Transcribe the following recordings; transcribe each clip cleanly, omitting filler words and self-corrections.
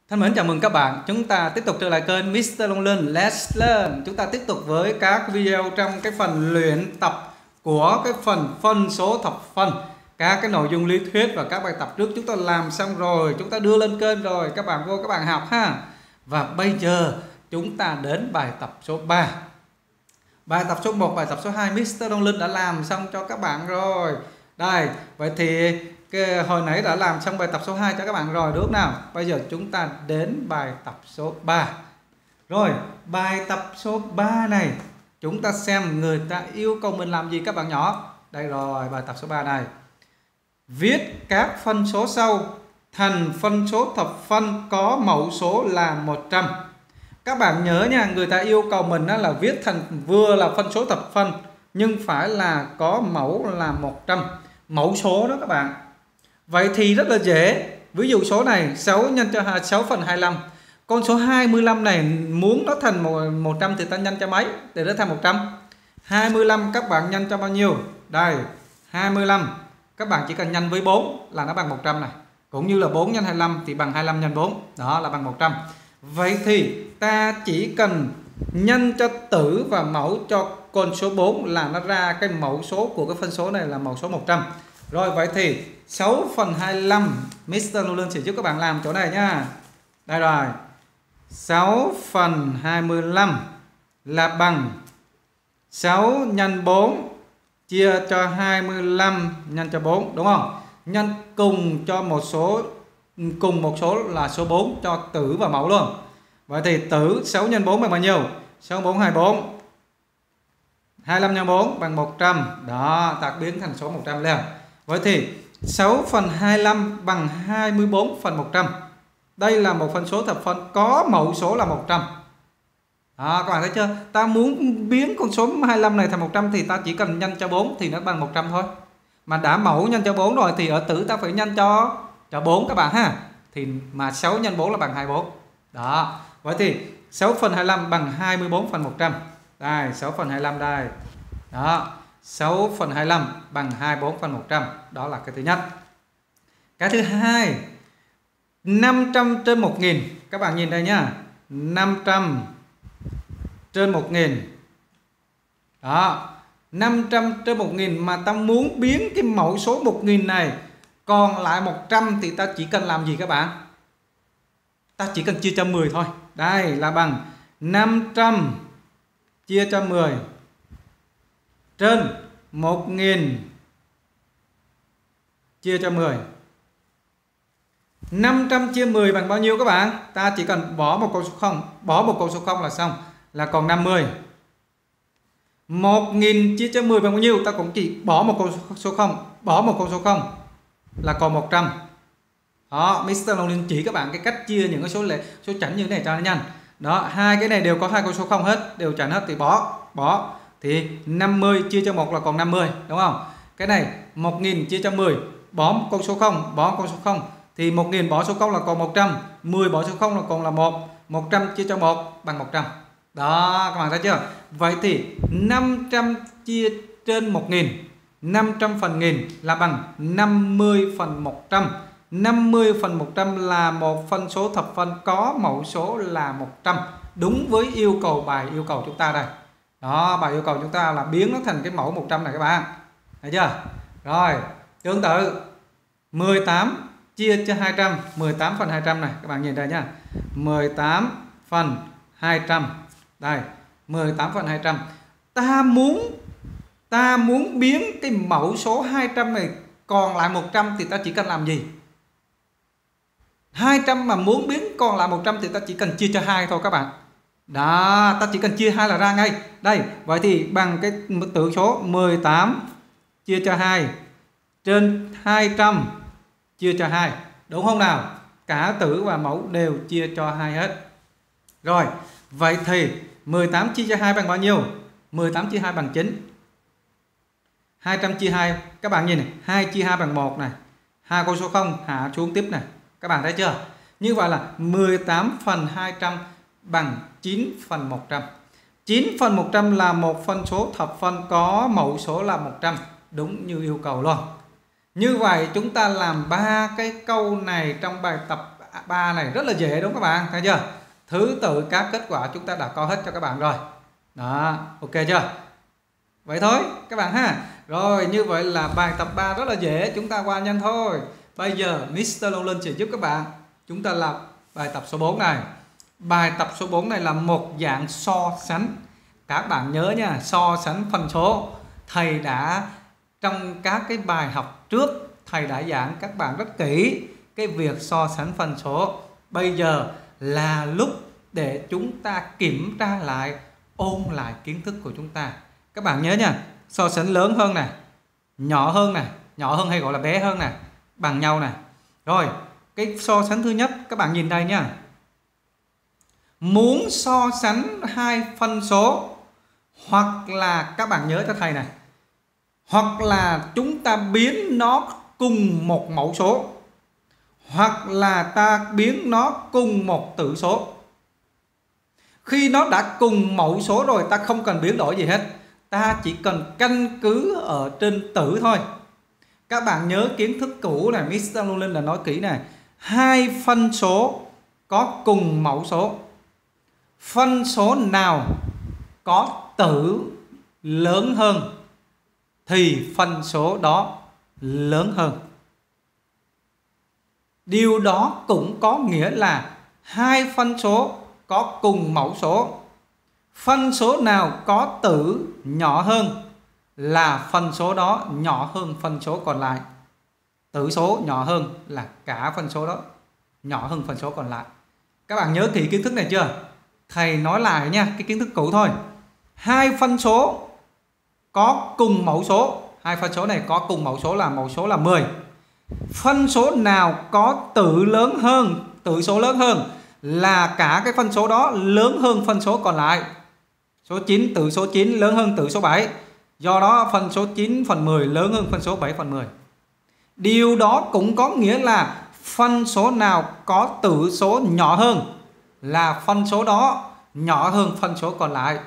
Thân mến chào mừng các bạn. Chúng ta tiếp tục trở lại kênh Mr. Long Learn Let's Learn. Chúng ta tiếp tục với các video trong cái phần luyện tập của cái phần phân số thập phân. Các cái nội dung lý thuyết và các bài tập trước chúng ta làm xong rồi, chúng ta đưa lên kênh rồi, các bạn vô các bạn học ha. Và bây giờ chúng ta đến bài tập số 3. Bài tập số 1, bài tập số 2 Mr. Long Learn đã làm xong cho các bạn rồi. Đây, vậy thì hồi nãy đã làm xong bài tập số 2 cho các bạn rồi đúng không nào? Bây giờ chúng ta đến bài tập số 3. Rồi, bài tập số 3 này chúng ta xem người ta yêu cầu mình làm gì các bạn nhỏ. Đây rồi, bài tập số 3 này. Viết các phân số sau thành phân số thập phân có mẫu số là 100. Các bạn nhớ nha, người ta yêu cầu mình là viết thành vừa là phân số thập phân nhưng phải là có mẫu là 100. Mẫu số đó các bạn. Vậy thì rất là dễ. Ví dụ số này 6 nhân cho 6 phần 25. Con số 25 này muốn nó thành 100 thì ta nhân cho mấy để nó thành 100? 25 các bạn nhân cho bao nhiêu? Đây, 25 các bạn chỉ cần nhân với 4 là nó bằng 100 này. Cũng như là 4 nhân 25 thì bằng 25 nhân 4. Đó là bằng 100. Vậy thì ta chỉ cần nhân cho tử và mẫu cho con số 4 là nó ra cái mẫu số của cái phân số này là mẫu số 100. Rồi vậy thì 6 phần 25 Mr. Nolan sẽ giúp các bạn làm chỗ này nha. Đây rồi. 6 phần 25 là bằng 6 nhân 4 chia cho 25 nhân cho 4 đúng không? Nhân cùng một số là số 4 cho tử và mẫu luôn. Vậy thì tử 6 nhân 4 bằng bao nhiêu? 6 4 24. 25 nhân 4 bằng 100. Đó, ta biến thành số 100 lên. Vậy thì 6 phần 25 bằng 24 phần 100. Đây là một phân số thập phân có mẫu số là 100. Đó, các bạn thấy chưa? Ta muốn biến con số 25 này thành 100 thì ta chỉ cần nhân cho 4 thì nó bằng 100 thôi. Mà đã mẫu nhân cho 4 rồi thì ở tử ta phải nhân cho 4 các bạn ha. Thì mà 6 nhân 4 là bằng 24. Đó. Vậy thì 6 phần 25 bằng 24 phần 100. Đây, 6 phần 25 đây. Đó. 6 phần 25 bằng 24 phần 100. Đó là cái thứ nhất. Cái thứ hai, 500 trên 1000. Các bạn nhìn đây nhá. 500 trên 1000. Đó. 500 trên 1000 mà ta muốn biến cái mẫu số 1000 này còn lại 100 thì ta chỉ cần làm gì các bạn? Ta chỉ cần chia cho 10 thôi. Đây là bằng 500 chia cho 10 trên 1000 chia cho 10. 500 chia 10 bằng bao nhiêu các bạn? Ta chỉ cần bỏ một con số 0, bỏ một con số 0 là xong, là còn 50. 1000 chia cho 10 bằng bao nhiêu? Ta cũng chỉ bỏ một con số 0, bỏ một con số 0 là còn 100. Đó, Mr. Long chỉ các bạn cái cách chia những cái số chẵn như thế này cho nó nhanh. Đó, hai cái này đều có hai con số 0 hết, đều chẵn hết thì bỏ. Thì 50 chia cho 1 là còn 50, đúng không? Cái này 1000 chia cho 10, bỏ một con số 0, bỏ con số 0 thì 1000 bỏ số 0 là còn 100, 10 bỏ số 0 là còn là 1, 100 chia cho 1 bằng 100. Đó, các bạn thấy chưa? Vậy thì 500 chia trên 1000, 500 phần 1000 là bằng 50 phần 100. 50 phần 100 là một phân số thập phân có mẫu số là 100. Đúng với yêu cầu bài yêu cầu chúng ta đây. Đó, bài yêu cầu chúng ta là biến nó thành cái mẫu 100 này các bạn. Thấy chưa? Rồi, tương tự 18 chia cho 200, 18 phần 200 này, các bạn nhìn đây nhá. 18 phần 200. Đây, 18 phần 200. Ta muốn biến cái mẫu số 200 này còn lại 100 thì ta chỉ cần làm gì? 200 mà muốn biến còn lại 100 thì ta chỉ cần chia cho 2 thôi các bạn. Đó, ta chỉ cần chia 2 là ra ngay. Đây, vậy thì bằng cái tử số 18 chia cho 2 trên 200 chia cho 2. Đúng không nào? Cả tử và mẫu đều chia cho 2 hết. Rồi, vậy thì 18 chia cho 2 bằng bao nhiêu? 18 chia 2 bằng 9. 200 chia 2, các bạn nhìn này, 2 chia 2 bằng 1 này. Hai con số 0 hạ xuống tiếp này. Các bạn thấy chưa? Như vậy là 18 phần 200 bằng 9 phần 100. 9 phần 100 là một phân số thập phân có mẫu số là 100. Đúng như yêu cầu luôn. Như vậy chúng ta làm 3 cái câu này trong bài tập 3 này rất là dễ đúng không các bạn? Thấy chưa? Thứ tự các kết quả chúng ta đã có hết cho các bạn rồi. Đó, ok chưa? Vậy thôi các bạn ha. Rồi như vậy là bài tập 3 rất là dễ, chúng ta qua nhanh thôi. Bây giờ Mr. Long Linh sẽ giúp các bạn chúng ta làm bài tập số 4 này. Bài tập số 4 này là một dạng so sánh. Các bạn nhớ nha, so sánh phân số. Thầy đã trong các cái bài học trước thầy đã giảng các bạn rất kỹ cái việc so sánh phân số. Bây giờ là lúc để chúng ta kiểm tra lại, ôn lại kiến thức của chúng ta. Các bạn nhớ nha, so sánh lớn hơn này, nhỏ hơn này, nhỏ hơn hay gọi là bé hơn này, bằng nhau này. Rồi, cái so sánh thứ nhất các bạn nhìn đây nha. Muốn so sánh hai phân số, hoặc là các bạn nhớ cho thầy này, hoặc là chúng ta biến nó cùng một mẫu số, hoặc là ta biến nó cùng một tử số. Khi nó đã cùng mẫu số rồi ta không cần biến đổi gì hết, ta chỉ cần căn cứ ở trên tử thôi. Các bạn nhớ kiến thức cũ này, Mr. Long Linh đã nói kỹ này. Hai phân số có cùng mẫu số, phân số nào có tử lớn hơn thì phân số đó lớn hơn. Điều đó cũng có nghĩa là hai phân số có cùng mẫu số, phân số nào có tử nhỏ hơn là phân số đó nhỏ hơn phân số còn lại. Tử số nhỏ hơn là cả phân số đó nhỏ hơn phân số còn lại. Các bạn nhớ kỹ kiến thức này chưa? Thầy nói lại nha, cái kiến thức cũ thôi. Hai phân số có cùng mẫu số, hai phân số này có cùng mẫu số là 10. Phân số nào có tử lớn hơn, tử số lớn hơn là cả cái phân số đó lớn hơn phân số còn lại. Số 9, tử số 9 lớn hơn tử số 7. Do đó phân số 9 phần 10 lớn hơn phân số 7 phần 10. Điều đó cũng có nghĩa là phân số nào có tử số nhỏ hơn là phân số đó nhỏ hơn phân số còn lại.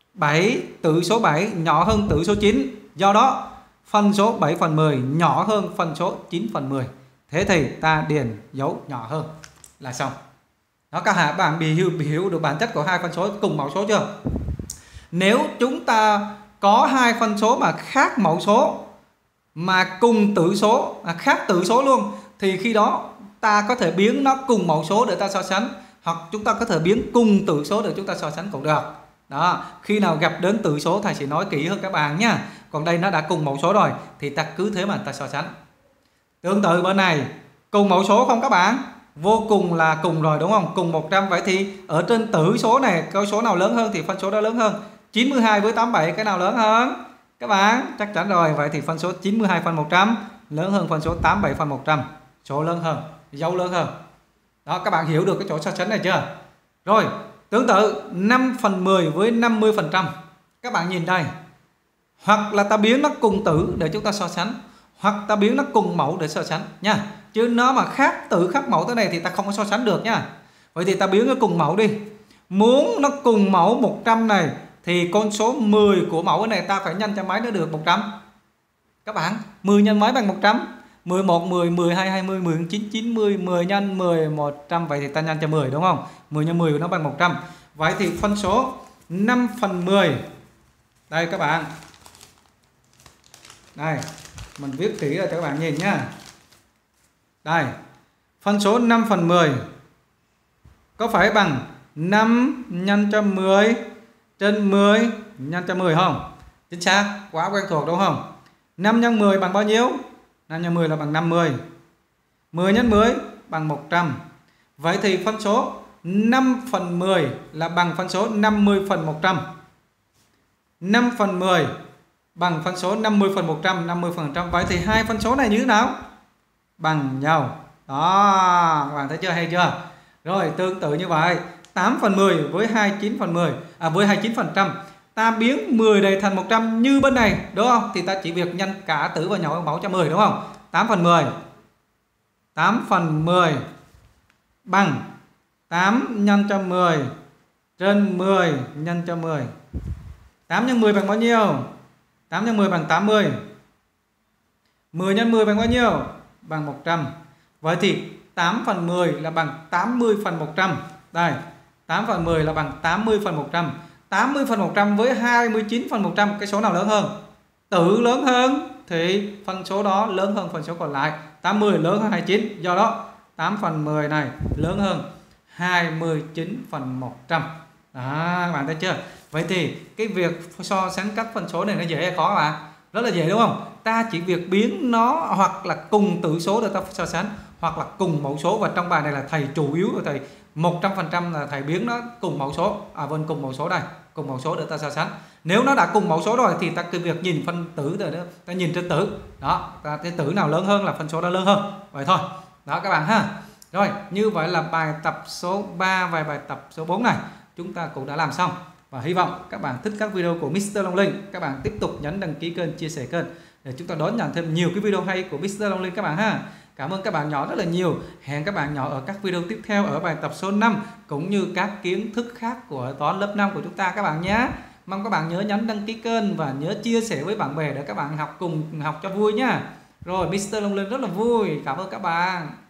Tử số 7 nhỏ hơn tử số 9. Do đó phân số 7 phần 10 nhỏ hơn phân số 9 phần 10. Thế thì ta điền dấu nhỏ hơn là xong. Đó, các bạn bị hiểu được bản chất của hai phân số cùng mẫu số chưa? Nếu chúng ta có hai phân số mà khác mẫu số mà cùng tử số, khác tử số luôn, thì khi đó ta có thể biến nó cùng mẫu số để ta so sánh, hoặc chúng ta có thể biến cùng tử số để chúng ta so sánh cũng được. Đó, khi nào gặp đến tử số thầy sẽ nói kỹ hơn các bạn nha. Còn đây nó đã cùng mẫu số rồi thì ta cứ thế mà ta so sánh. Tương tự bên này, cùng mẫu số không các bạn? Vô cùng là cùng rồi đúng không? Cùng 100, vậy thì ở trên tử số này cái số nào lớn hơn thì phân số đó lớn hơn. 92 với 87 cái nào lớn hơn? Các bạn chắc chắn rồi, vậy thì phân số 92 phần 100 lớn hơn phân số 87 phần 100. Số lớn hơn, dấu lớn hơn. Đó, các bạn hiểu được cái chỗ so sánh này chưa? Rồi, tương tự 5 phần 10 với 50%. Các bạn nhìn đây. Hoặc là ta biến nó cùng tử để chúng ta so sánh, hoặc ta biến nó cùng mẫu để so sánh nha. Chứ nó mà khác tử khác mẫu thế này thì ta không có so sánh được nha. Vậy thì ta biến nó cùng mẫu đi. Muốn nó cùng mẫu 100 này thì con số 10 của mẫu này ta phải nhân cho mấy nó được 100. Các bạn, 10 nhân mấy bằng 100? 11, 10, 12, 20, 19, 90, 10 nhân 10, 100. Vậy thì ta nhân cho 10 đúng không? 10 nhân 10 nó bằng 100. Vậy thì phân số 5 phần 10. Đây các bạn. Đây, mình viết kỹ ra cho các bạn nhìn nhá. Đây, phân số 5 phần 10 có phải bằng 5 nhân cho 10 trên 10 nhân cho 10 không? Chính xác, quá quen thuộc đúng không? 5 nhân 10 bằng bao nhiêu? 5 nhân 10 là bằng 50. 10 nhân 10 bằng 100. Vậy thì phân số 5 phần 10 là bằng phân số 50 phần 100. 5 phần 10 bằng phân số 50 phần 100, 50 phần 100. Vậy thì hai phân số này như thế nào? Bằng nhau. Đó, các bạn thấy chưa, hay chưa? Rồi, tương tự như vậy, 8 phần 10 với 29 phần 10, với 29%. Ta biến 10 này thành 100 như bên này, đúng không? Thì ta chỉ việc nhân cả tử và nhỏ mẫu cho 10 đúng không? 8 phần 10. 8 phần 10 bằng 8 nhân cho 10 trên 10 nhân cho 10. 8 nhân 10 bằng bao nhiêu? 8 nhân 10 bằng 80. 10 nhân 10 bằng bao nhiêu? Bằng 100. Vậy thì 8 phần 10 là bằng 80 phần 100. Đây, 8 phần 10 là bằng 80 phần 100. 80 phần 100 với 29 phần 100, cái số nào lớn hơn? Tử lớn hơn thì phân số đó lớn hơn phần số còn lại. 80 lớn hơn 29, do đó 8 phần 10 này lớn hơn 29 phần 100. Đó, các bạn thấy chưa? Vậy thì cái việc so sánh các phân số này nó dễ hay khó các bạn? Rất là dễ đúng không? Ta chỉ việc biến nó hoặc là cùng tử số để ta so sánh, hoặc là cùng mẫu số. Và trong bài này là thầy chủ yếu là thầy 100% là thầy biến nó cùng mẫu số. Vâng, cùng mẫu số đây, cùng mẫu số để ta so sánh. Nếu nó đã cùng mẫu số rồi thì ta cứ việc nhìn phân tử rồi đó, ta nhìn trên tử. Đó, ta thấy tử nào lớn hơn là phân số đó lớn hơn. Vậy thôi. Đó các bạn ha. Rồi, như vậy là bài tập số 3 và bài tập số 4 này chúng ta cũng đã làm xong. Và hy vọng các bạn thích các video của Mr. Long Linh. Các bạn tiếp tục nhấn đăng ký kênh, chia sẻ kênh để chúng ta đón nhận thêm nhiều cái video hay của Mr. Long Linh các bạn ha. Cảm ơn các bạn nhỏ rất là nhiều. Hẹn các bạn nhỏ ở các video tiếp theo ở bài tập số 5 cũng như các kiến thức khác của toán lớp 5 của chúng ta các bạn nhé. Mong các bạn nhớ nhấn đăng ký kênh và nhớ chia sẻ với bạn bè để các bạn học cùng học cho vui nhá. Rồi, Mr. Long Linh rất là vui. Cảm ơn các bạn.